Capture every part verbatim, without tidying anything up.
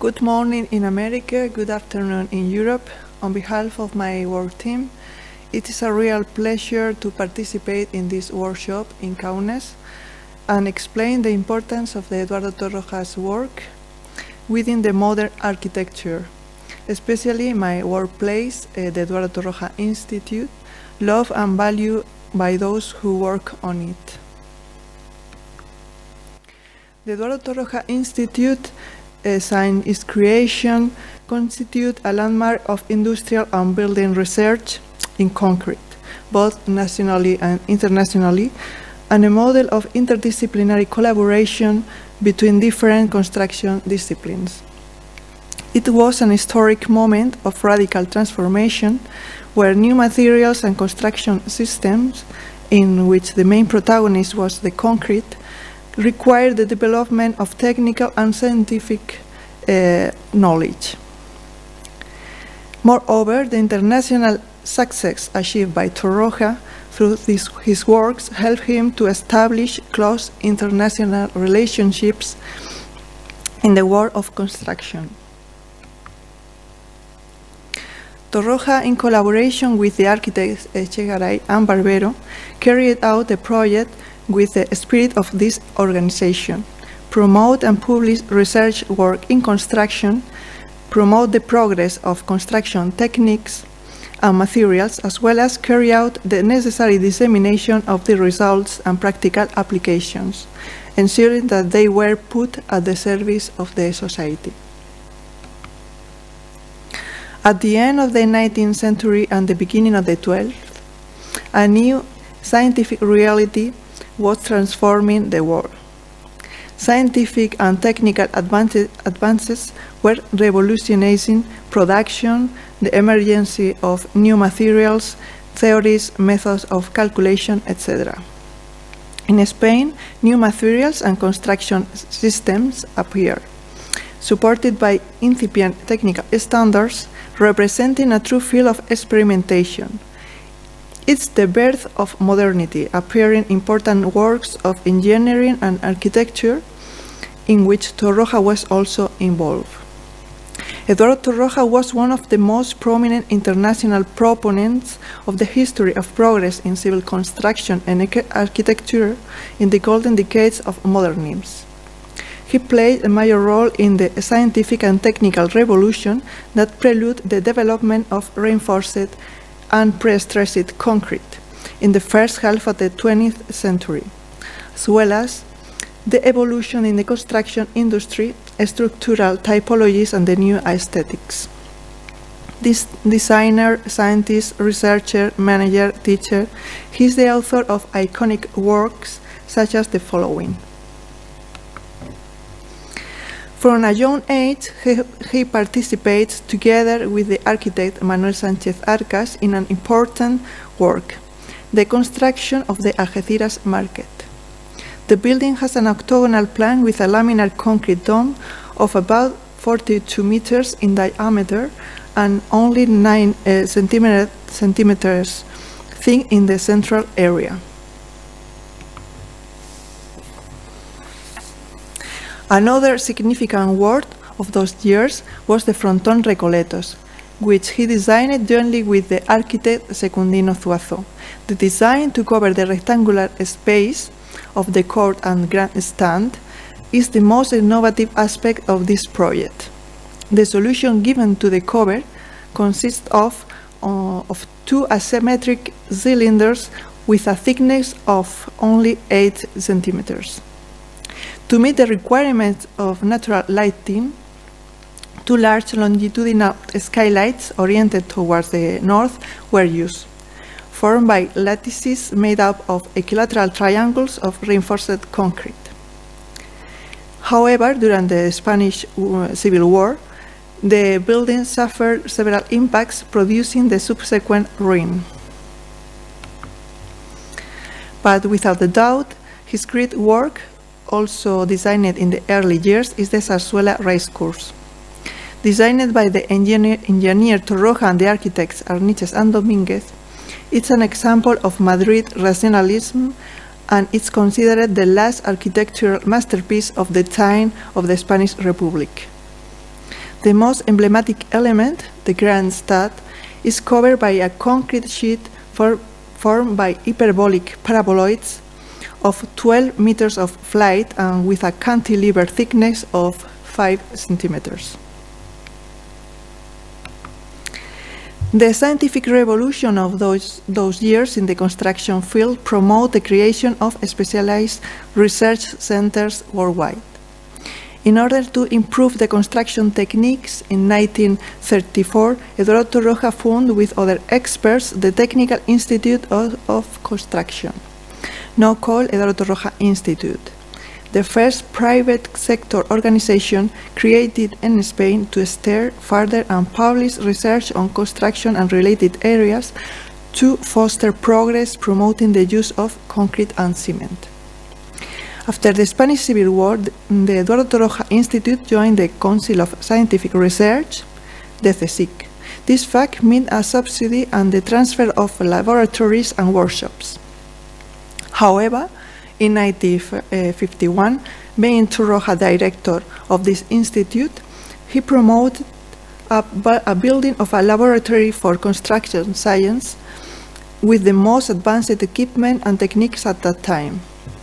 Good morning in America, good afternoon in Europe. On behalf of my work team, it is a real pleasure to participate in this workshop in Kaunas and explain the importance of the Eduardo Torroja's work within the modern architecture, especially my workplace, uh, the Eduardo Torroja Institute, loved and valued by those who work on it. The Eduardo Torroja Institute, uh, since its creation, constitutes a landmark of industrial and building research in concrete, both nationally and internationally, and a model of interdisciplinary collaboration between different construction disciplines. It was an historic moment of radical transformation where new materials and construction systems, in which the main protagonist was the concrete, required the development of technical and scientific uh, knowledge. Moreover, the international success achieved by Torroja through this, his works helped him to establish close international relationships in the world of construction. Torroja, in collaboration with the architects Echegaray and Barbero, carried out the project with the spirit of this organization: promote and publish research work in construction, promote the progress of construction techniques and materials, as well as carry out the necessary dissemination of the results and practical applications, ensuring that they were put at the service of the society. At the end of the nineteenth century and the beginning of the twelfth, a new scientific reality was transforming the world. Scientific and technical advances, advances were revolutionizing production, the emergence of new materials, theories, methods of calculation, et cetera. In Spain, new materials and construction systems appeared, supported by incipient technical standards, representing a true field of experimentation. It's the birth of modernity, appearing important works of engineering and architecture, in which Torroja was also involved. Eduardo Torroja was one of the most prominent international proponents of the history of progress in civil construction and architecture in the golden decades of modernism. He played a major role in the scientific and technical revolution that preluded the development of reinforced and pre-stressed concrete in the first half of the twentieth century, as well as the evolution in the construction industry, structural typologies, and the new aesthetics. This designer, scientist, researcher, manager, teacher, he is the author of iconic works such as the following. From a young age, he, he participates together with the architect Manuel Sanchez Arcas in an important work, the construction of the Algeciras market. The building has an octagonal plan with a laminar concrete dome of about forty-two meters in diameter and only nine uh, centimeter, centimeters thick in the central area. Another significant work of those years was the Frontón Recoletos, which he designed jointly with the architect Secundino Zuazo. The design to cover the rectangular space of the court and grandstand is the most innovative aspect of this project. The solution given to the cover consists of, uh, of two asymmetric cylinders with a thickness of only eight centimeters. To meet the requirements of natural lighting, two large longitudinal skylights oriented towards the north were used, formed by lattices made up of equilateral triangles of reinforced concrete. However, during the Spanish uh, Civil War, the building suffered several impacts, producing the subsequent ruin. But without a doubt, his great work, also designed in the early years, is the Zarzuela racecourse. Designed by the engineer, engineer Torroja and the architects Arniches and Dominguez, it's an example of Madrid rationalism, and it's considered the last architectural masterpiece of the time of the Spanish Republic. The most emblematic element, the grandstand, is covered by a concrete sheet for, formed by hyperbolic paraboloids of twelve meters of flight and with a cantilever thickness of five centimeters. The scientific revolution of those, those years in the construction field promote the creation of specialized research centers worldwide. In order to improve the construction techniques, in nineteen thirty-four, Eduardo Torroja founded with other experts the Technical Institute of, of Construction, now called Eduardo Torroja Institute, the first private sector organization created in Spain to steer further and publish research on construction and related areas to foster progress, promoting the use of concrete and cement. After the Spanish Civil War, the Eduardo Torroja Institute joined the Council of Scientific Research, the CSIC. This fact meant a subsidy and the transfer of laboratories and workshops. However, in nineteen fifty-one, being Torroja director of this institute, he promoted a, a building of a laboratory for construction science with the most advanced equipment and techniques at that time.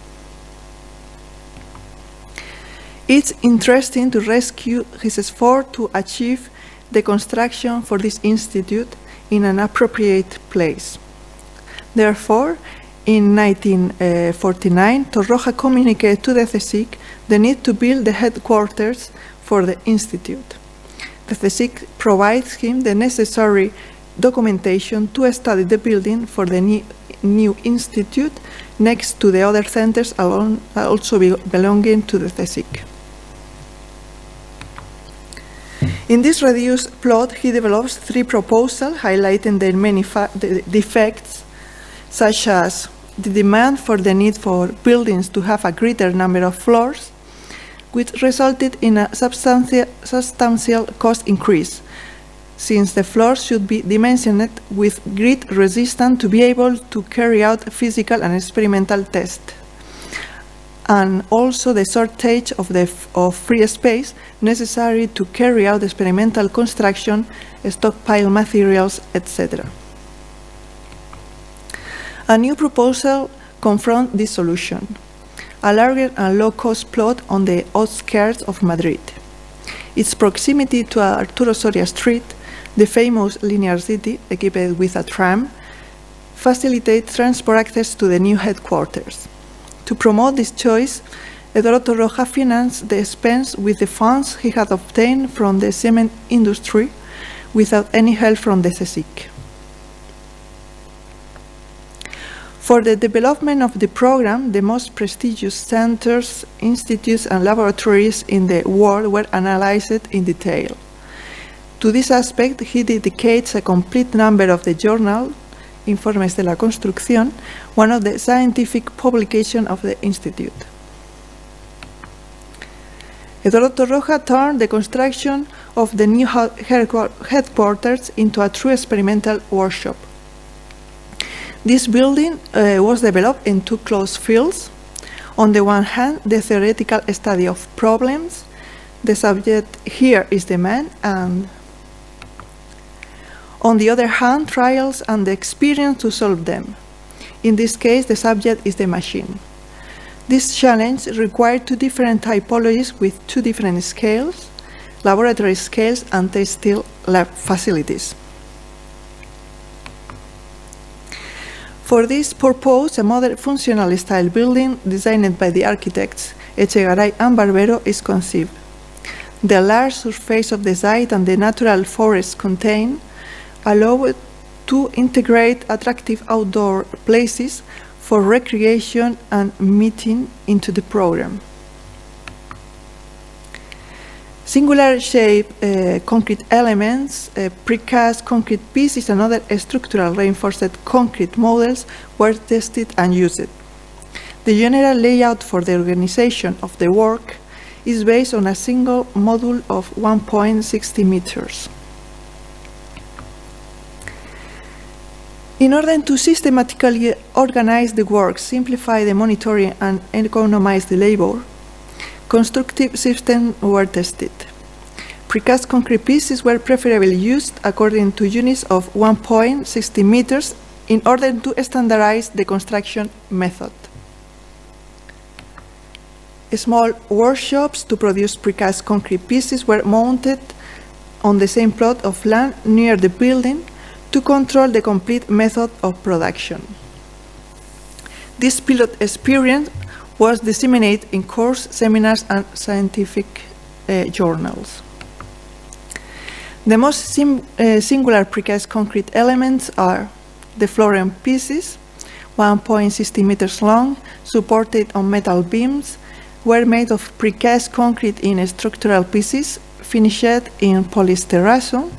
It's interesting to rescue his effort to achieve the construction for this institute in an appropriate place. Therefore, in nineteen forty-nine, Torroja communicated to the CSIC the need to build the headquarters for the institute. The CSIC provides him the necessary documentation to study the building for the new, new institute next to the other centers along, also be, belonging to the CSIC. In this reduced plot, he develops three proposals highlighting their many the defects, such as the demand for the need for buildings to have a greater number of floors, which resulted in a substantial, substantial cost increase, since the floors should be dimensioned with grid resistance to be able to carry out physical and experimental tests, and also the shortage of, the, of free space necessary to carry out experimental construction, stockpile materials, et cetera. A new proposal confronts this solution, a larger and low-cost plot on the outskirts of Madrid. Its proximity to Arturo Soria Street, the famous linear city equipped with a tram, facilitates transport access to the new headquarters. To promote this choice, Eduardo Torroja financed the expense with the funds he had obtained from the cement industry without any help from the CSIC. For the development of the program, the most prestigious centers, institutes, and laboratories in the world were analyzed in detail. To this aspect, he dedicates a complete number of the journal, Informes de la Construcción, one of the scientific publications of the Institute. Eduardo Torroja turned the construction of the new headquarters into a true experimental workshop. This building uh, was developed in two close fields. On the one hand, the theoretical study of problems. The subject here is the man, and on the other hand, trials and the experience to solve them. In this case, the subject is the machine. This challenge required two different typologies with two different scales, laboratory scales and textile lab facilities. For this purpose, a modern functional style building designed by the architects Echegaray and Barbero is conceived. The large surface of the site and the natural forest contained allow it to integrate attractive outdoor places for recreation and meeting into the program. Singular shape uh, concrete elements, uh, precast concrete pieces, and other structural reinforced concrete models were tested and used. The general layout for the organization of the work is based on a single module of one point six zero meters. In order to systematically organize the work, simplify the monitoring, and economize the labor, constructive systems were tested. precast concrete pieces were preferably used according to units of one point six zero meters in order to standardize the construction method. Small workshops to produce precast concrete pieces were mounted on the same plot of land near the building to control the complete method of production. This pilot experience was disseminated in course, seminars, and scientific uh, journals. The most sim uh, singular precast concrete elements are the flooring pieces, one point six zero meters long, supported on metal beams, were made of precast concrete in structural pieces, finished in polysterrazzo.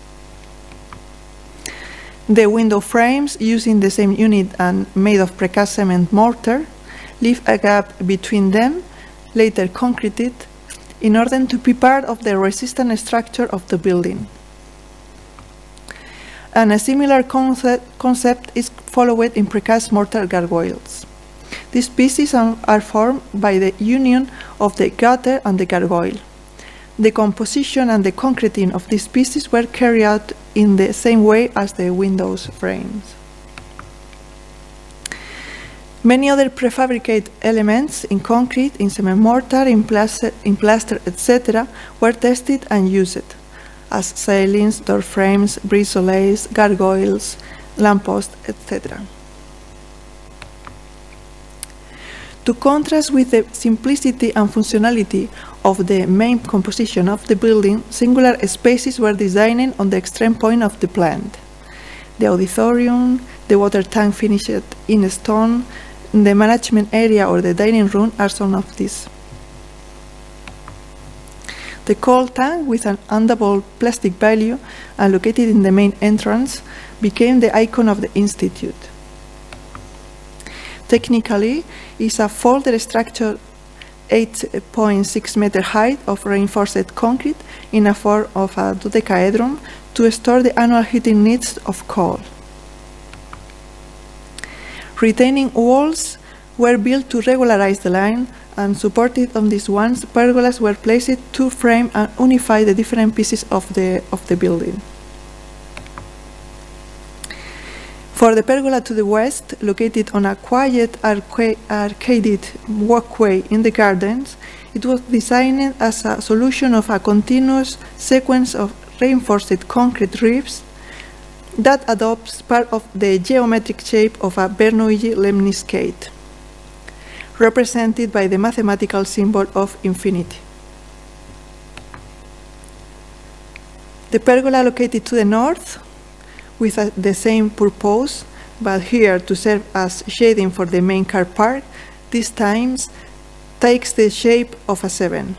The window frames, using the same unit and made of precast cement mortar, leave a gap between them, later concreted, in order to be part of the resistant structure of the building. And a similar concept, concept is followed in precast mortar gargoyles. These pieces are formed by the union of the gutter and the gargoyle. The composition and the concreting of these pieces were carried out in the same way as the windows frames. Many other prefabricated elements in concrete, in cement mortar, in plaster, in plaster et cetera were tested and used, as ceilings, door frames, brise-soleils, gargoyles, lampposts, et cetera. To contrast with the simplicity and functionality of the main composition of the building, singular spaces were designed on the extreme point of the plant. The auditorium, the water tank finished in stone, the management area or the dining room are some of these. The cold tank, with an undoubled plastic value and located in the main entrance, became the icon of the institute. Technically, it's a folded structure eight point six meter height of reinforced concrete in a form of a dodecahedron to store the annual heating needs of coal. Retaining walls were built to regularize the line, and supported on these ones, pergolas were placed to frame and unify the different pieces of the, of the building. For the pergola to the west, located on a quiet arca arcaded walkway in the gardens, it was designed as a solution of a continuous sequence of reinforced concrete ribs that adopts part of the geometric shape of a Bernoulli lemniscate, represented by the mathematical symbol of infinity. The pergola located to the north, with a, the same purpose, but here to serve as shading for the main car park, this time takes the shape of a seven.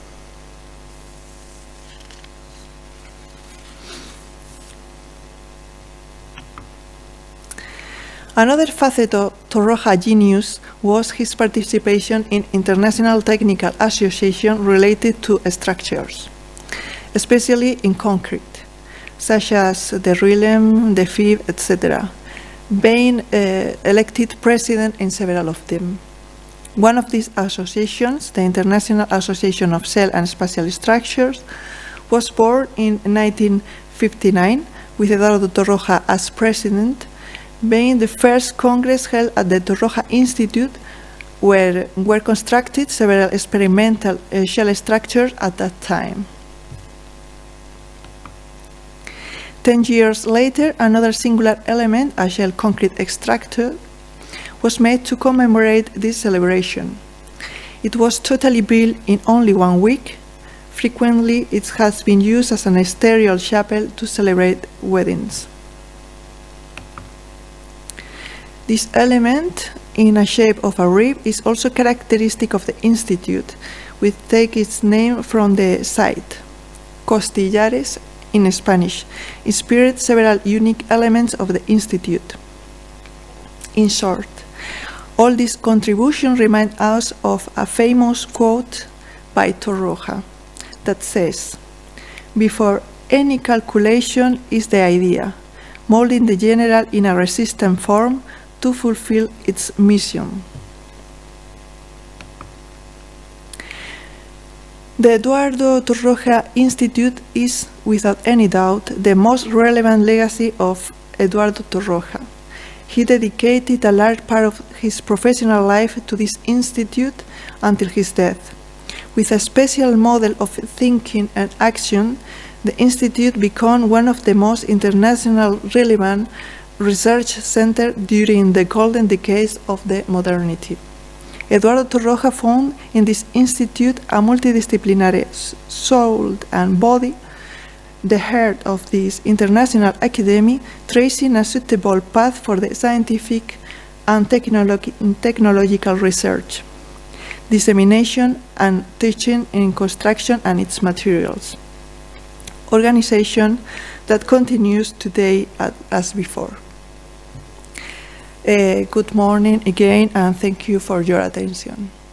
Another facet of Torroja genius was his participation in international technical associations related to structures, especially in concrete, such as the RILEM, the F I B, et cetera, being uh, elected president in several of them. One of these associations, the International Association of Cell and Spatial Structures, was born in nineteen fifty-nine with Eduardo Torroja as president, being the first congress held at the Torroja Institute, where were constructed several experimental uh, shell structures at that time. Ten years later, another singular element, a shell concrete extractor, was made to commemorate this celebration. It was totally built in only one week. Frequently, it has been used as an exterior chapel to celebrate weddings. This element, in a shape of a rib, is also characteristic of the institute, which takes its name from the site, Costillares in Spanish, inspired several unique elements of the institute. In short, all these contributions remind us of a famous quote by Torroja that says, "Before any calculation is the idea, molding the general in a resistant form to fulfill its mission." The Eduardo Torroja Institute is, without any doubt, the most relevant legacy of Eduardo Torroja. He dedicated a large part of his professional life to this institute until his death. With a special model of thinking and action, the institute became one of the most international relevant research centers during the golden decades of the modernity. Eduardo Torroja found in this institute a multidisciplinary soul and body, the heart of this international academy, tracing a suitable path for the scientific and technologi technological research, dissemination and teaching in construction and its materials. Organization that continues today as before. Uh, good morning again, and thank you for your attention.